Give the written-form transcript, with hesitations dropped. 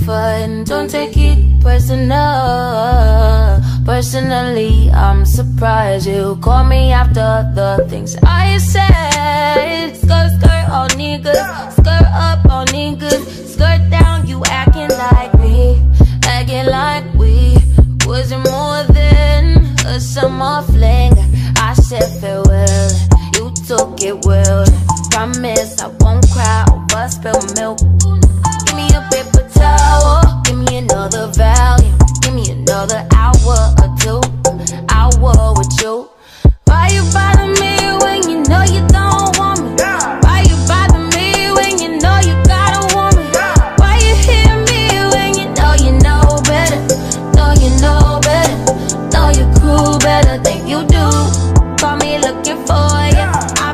fun. Don't take it personal. Personally, I'm surprised you call me after the things I said. Skirt, skirt, all niggas. Skirt up, all niggas. Skirt down, you acting like me. Acting like we wasn't more than a summer fling. I said farewell, you took it well. Promise I won't cry over spilled milk. Give me a paper towel, give me another volume. Give me another hour or two, hour with you. Why you bother me when you know you don't want me? Why you bother me when you know you got a woman? Why you hit me when you know better? Know you know better, know your crew better than you do. Call me looking for you,